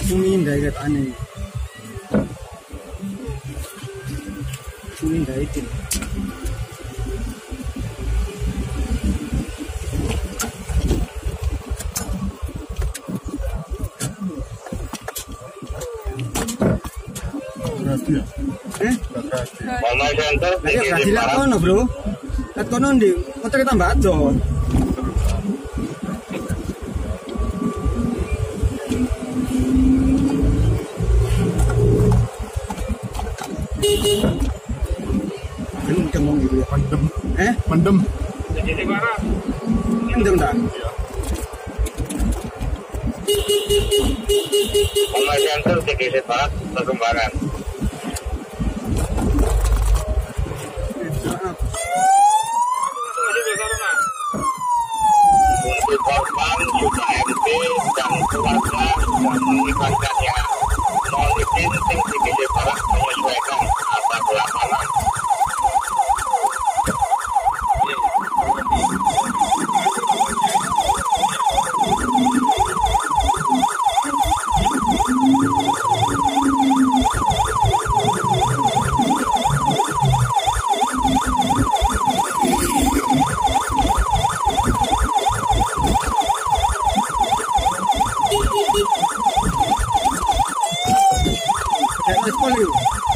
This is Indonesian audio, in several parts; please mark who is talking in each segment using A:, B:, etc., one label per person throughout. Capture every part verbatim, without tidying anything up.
A: Sumindai kat aneh. Sumindai itu.
B: Berarti ya?
A: Eh?
B: Mama center.
A: Ayo berarti lah kono bro. Kat kono ndi? Motor kita mbak do. Ini cemong gitu ya.
B: Mendem.
A: Eh?
B: Mendem.
C: Jadi mana?
A: Mendem dah.
B: Mama center T G C Barat perkembangan. Untuk korban juga M P dan keluarga dan mengibarkannya. Mohon izin tim T G C Barat menyesuaikan apa belakangan.
A: Jangan sekali yuk.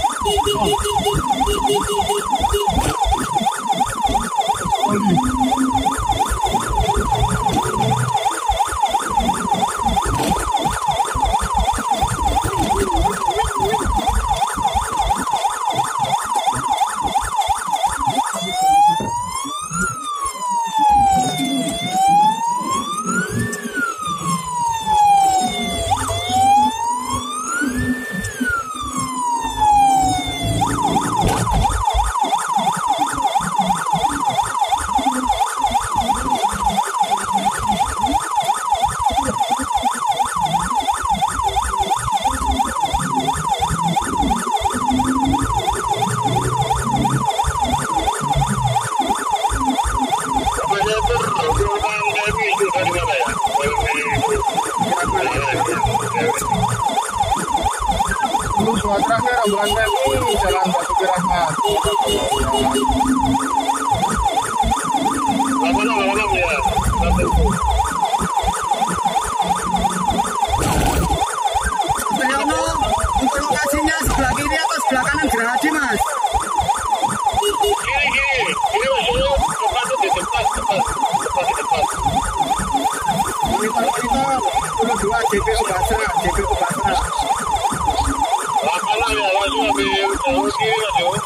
B: Suatranya rombongan P M I Jalan Basuki Rahmat. Malam-malam ya.
A: Priyono, untuk lokasinya sebelah kiri atau sebelah kanan Gerahadi mas?
B: Kiri kiri, kiri masuk depan tuh di depan, depan, depan di depan.
A: Monitor monitor, sepuluh dua J P U Basra, J P U Basra.
B: Lapangan ya, langsung ambil jalur kiri masuk.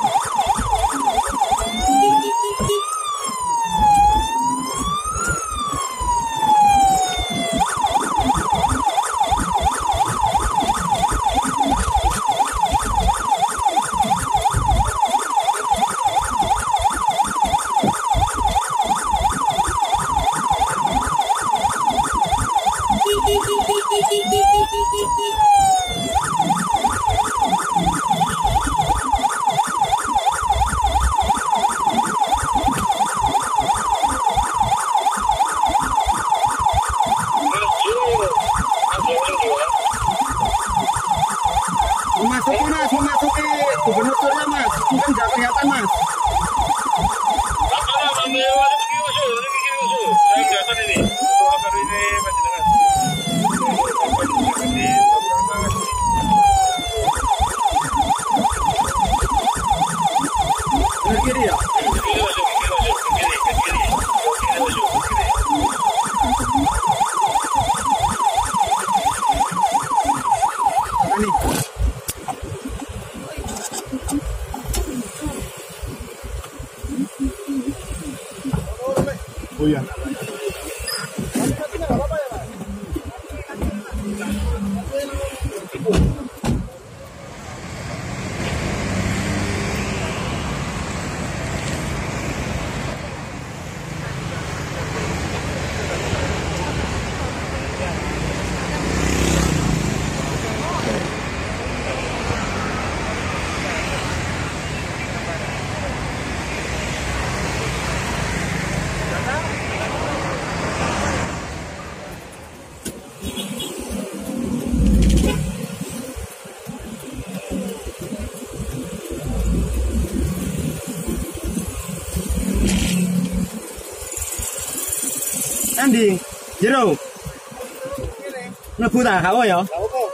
A: Memasuki mas, memasuki gubernur Surya mas, mungkin nggak kelihatan mas.
B: Lapangan ambil masuk kiri masuk, ini kiri masuk. Saya kelihatan ini. Untuk apa ini masih dengan.
A: Benar kiri ya?
B: Kiri masuk, kiri masuk, kiri, kiri, kiri masuk, kiri.
A: Ini.
B: Oh ya.
A: Andi, jero. Mlebu ta, gak apa ya?
C: Gak apa.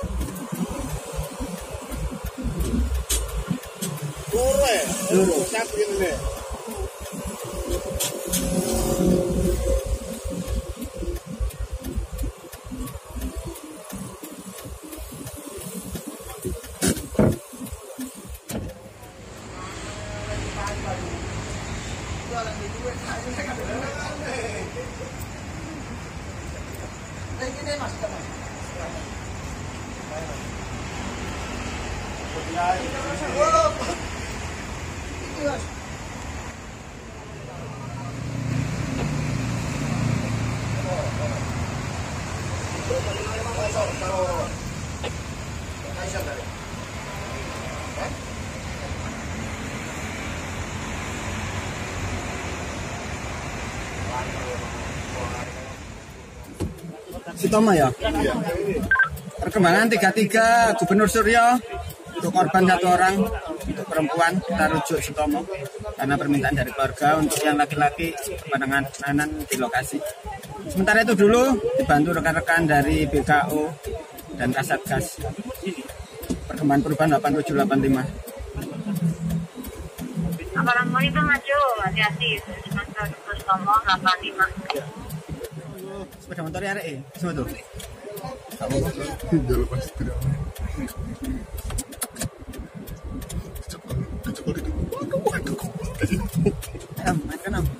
C: Loro ya?
A: Loro.
C: Satu ini.
A: Sutomo ya? Perkembangan tiga tiga Gubernur Suryo untuk korban satu orang, untuk perempuan kita rujuk Sutomo karena permintaan dari keluarga. Untuk yang laki-laki penanganan di lokasi. Sementara itu dulu dibantu rekan-rekan dari B K O dan Kasatgas. Perkembangan perubahan delapan tujuh delapan lima.
D: Assalamualaikum itu maju, hati-hati. Sutomo delapan lima.
A: Sepeda motor ya, Rek? Semua tuh.
C: Jalur pasti tidak.
A: Am, main kan am.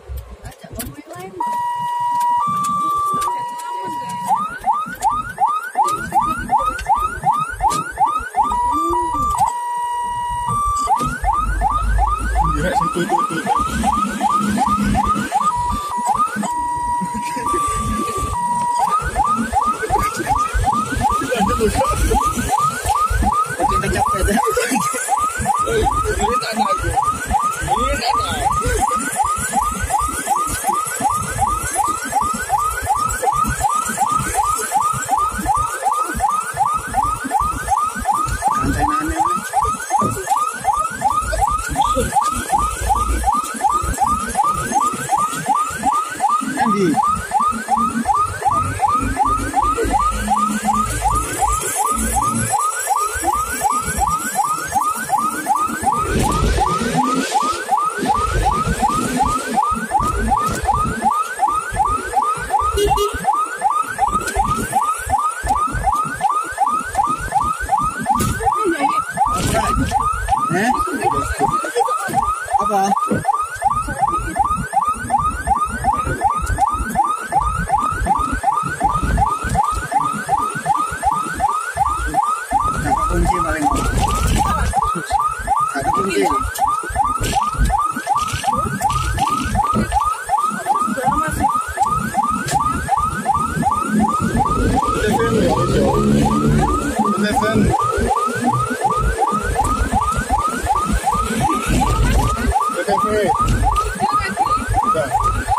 C: Ya, satu itu itu.
A: Oke, kita capek dah.
C: Ini tak ada aku. Ini tak ada.
A: Antenanya ini. Andi. Eh? Apa? Satu kunci paling. Satu kunci.
C: Telepon. Telepon. Sudah.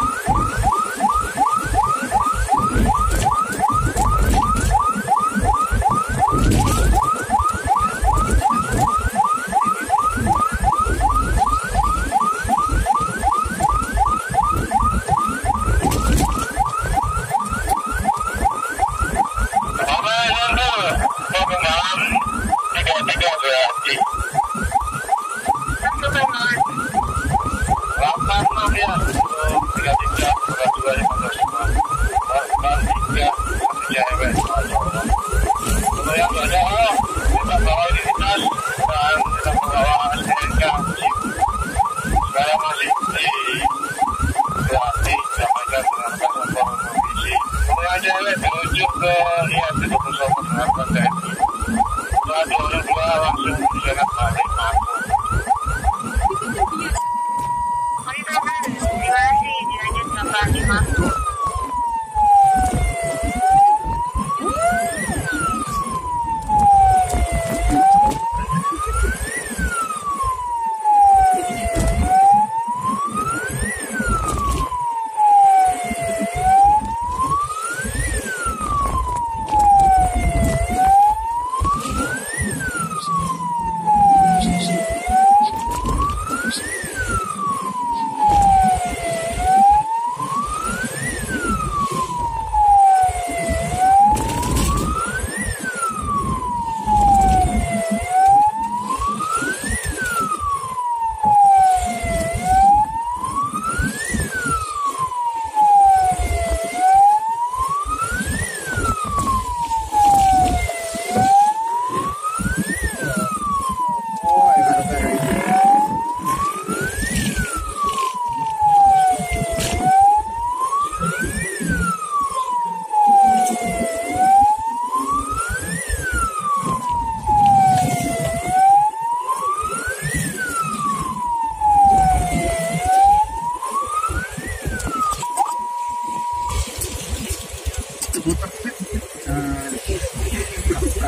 B: menuju ke ya tiga puluh satu langsung di sana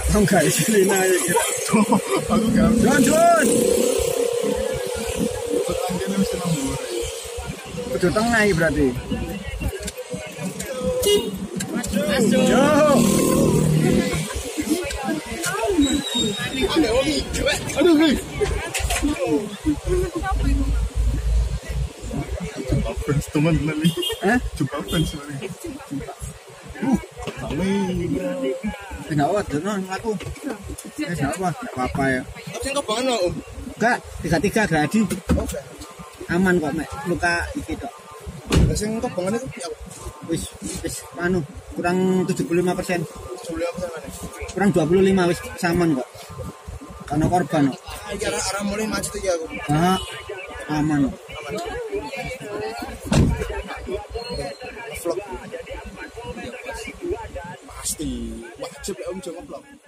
A: Oh enggak, Selina ya kira.
C: Aku gak
A: John, John.
C: bertanggung mesti nambur.
A: Udah tengah ya berarti. Yo.
C: Aduh, hei. Jumpa fans teman-teman nih.
A: Eh?
C: Jumpa fans nih. Uh, kami.
A: Enggak apa, John, aku. Eh, apa? Enggak apa-apa ya.
C: Tapi enggak banget Om.
A: Enggak, tiga tiga gradi. Aman kok, Mek. Luka iki tok.
C: Lah sing kok banget itu ya.
A: Wis, wis anu, kurang tujuh puluh lima persen.
C: Sebelum apa sana?
A: Kurang dua puluh lima wis saman kok. Karena korban kok.
C: Iki arah mulai macet iki aku.
A: Ah, aman kok.
C: Vlog. Pasti wajib ya Om jangan vlog.